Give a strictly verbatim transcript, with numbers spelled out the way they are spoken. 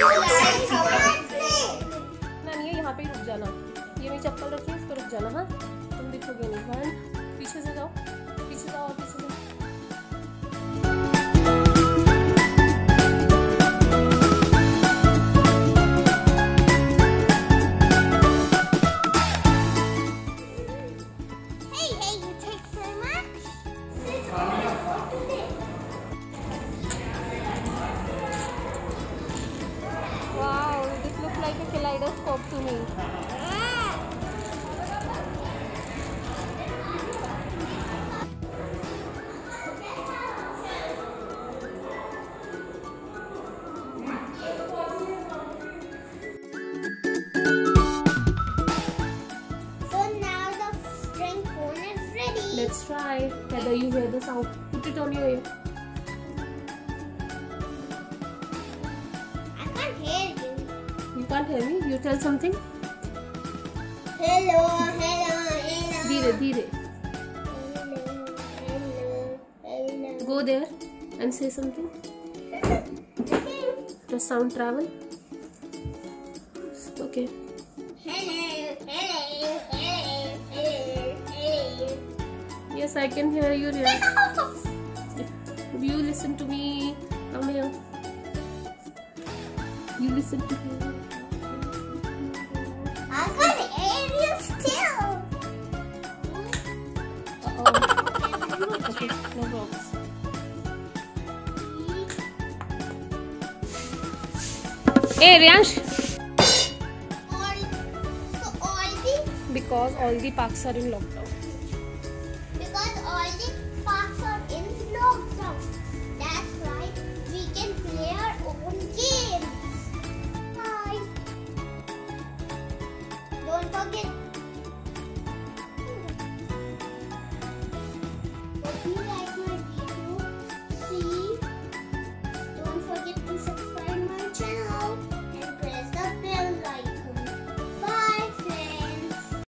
नानी ये यहाँ पे रुक जाना, ये मेरी चप्पल रखी है, इस पर रुक जाना। हाँ तुम दिखोगे नहीं। वन, पीछे से जाओ, पीछे जाओ और पीछे जाओ। Like a kaleidoscope to me. So now the string phone is ready. Let's try. Whether you hear the sound, put it on your ear. You can't hear me? You tell something. Hello, hello, hello. Dheere, dheere. Hello, hello, hello. Go there and say something. Does sound travel? Okay. Hello, hello, hello, hello, hello. Yes, I can hear you there. You listen to me. Come here. You listen to me. I can't hear you still. Uh-oh. Okay, no problems. Hey, Riyansh. All, so all the Because all the parks are in lockdown.